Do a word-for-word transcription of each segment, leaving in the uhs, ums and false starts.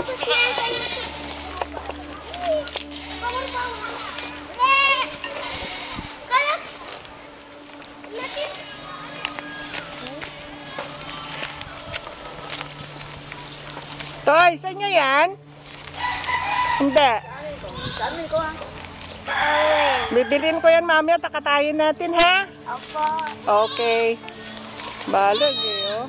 Toy, sa inyo yan? Hindi. Bibilin ko yan mamaya, takatayin natin ha? Opo. Okay. Balag eh, oh.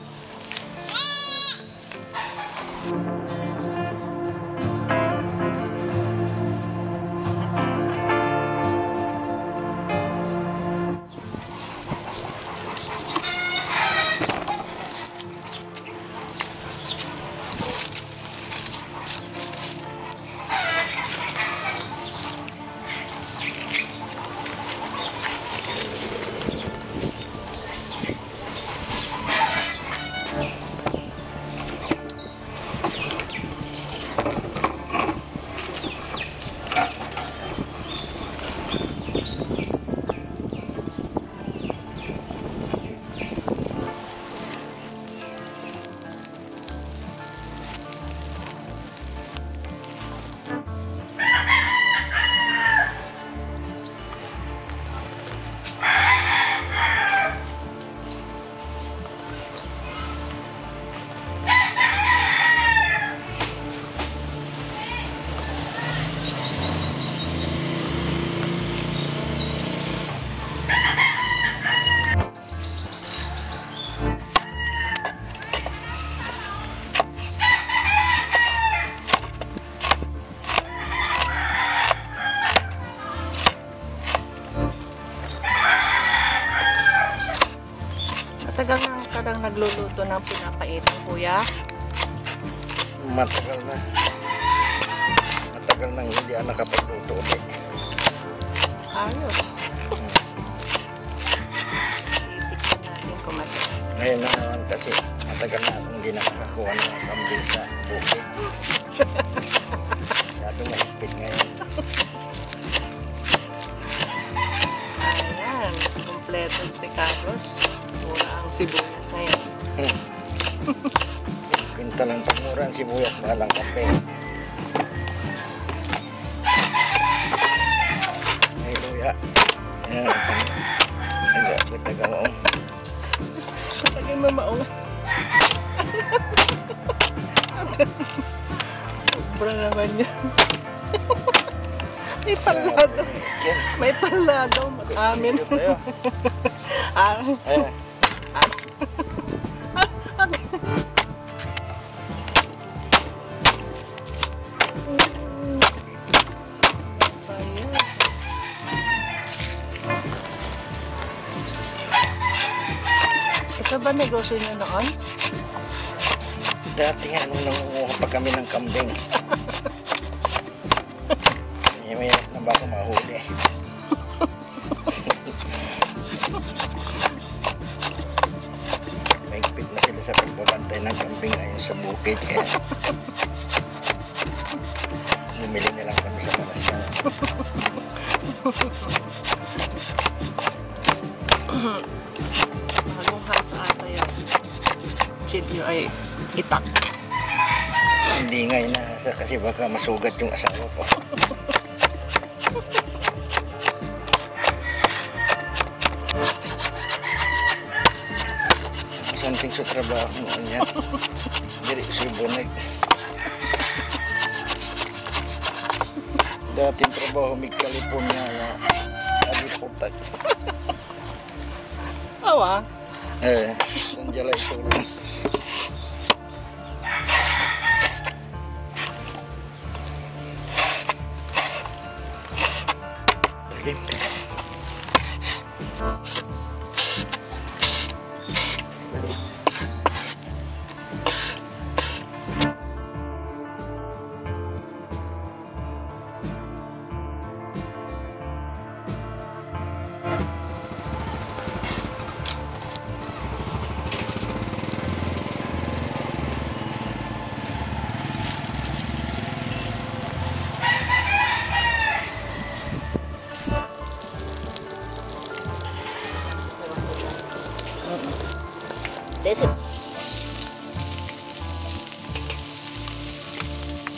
Matagal na ka lang nagluluto ng pinapaitan, kuya? Matagal na. Matagal nang hindi ako nakapagluto ulit. Ayos. Itikman natin kung masarap. Ngayon na naman kasi matagal na akong hindi nakakakuha ng kambing sa bukid. Masyadong mahigpit ngayon. Ayan, kompleto si Carlos. Mura ang sibuyas na yan. Hmm. Pinta lang pamura ang sibuyas, mahalang kape. Ay, luya. Ayan. Agad, agad mo. Patagin mo maong. Sobra naman yan. May palado. May palado. Amin. Ah. Ayan. Ito ba negosyo nyo noon? Dati nga nung nangunguha pa kami ng kambing. May na ba ako mahuli? Mahigpit na sila sa pagbabantay ng kambing ngayon sa bukid. Kaya bumili na lang kami sa palasyan. Bagong house ata yun. Chidyo ay itak. Hindi nga inasa kasi baka masugat yung asawa ko. Something sa trabaho mo niya. Diri si Boneg. Dating trabaho may California na aliputat. Awa? Eh, nandiyan lang tulong. This is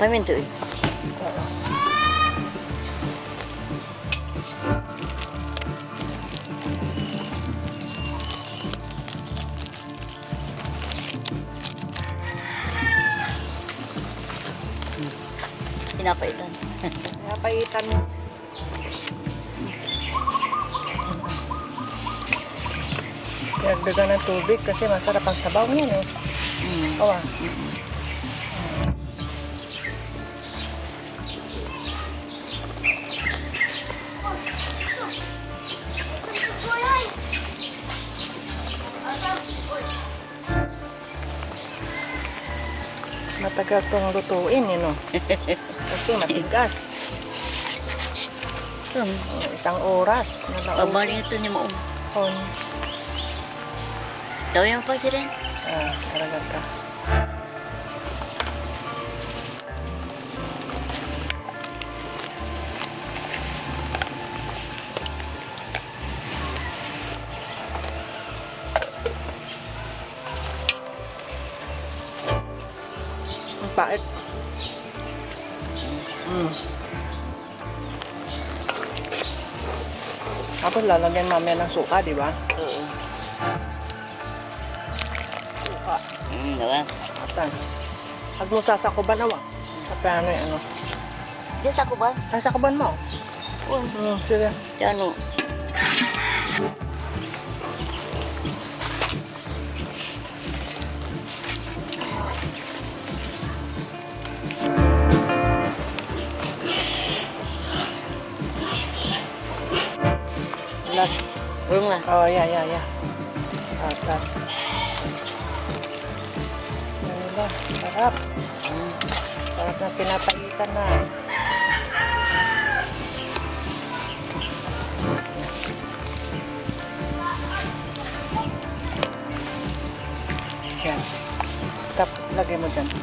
Paminto eh. Oo. Pinapaitan. Napaitan mo. Pinagdagan ng tubig kasi masarap ang sabaw niyan eh. Mm. Awa. Matagal tong lutuin eh, no? Kasi matigas. Um, Oh, isang oras. Pabaling ito ni mo. Hon. Daw yung pa siya rin. Ah, aragan ka. Ang pait. Mm. Tapos lalagyan mamaya ng suka, di ba? Oo. Suka. Hmm, diba? Atan. Pag mo sasakuban nawa. Sa paano yung ano. Diyan sa ko ba? Sasakuban mo. Oo. Hmm, sige. Diyan ano? Last. Burung lah. Oh, ya, ya, ya. Atan. Yan sarap. Hmm. Sarap na pinapaitan na. Yan. Tapos lagay mo dyan.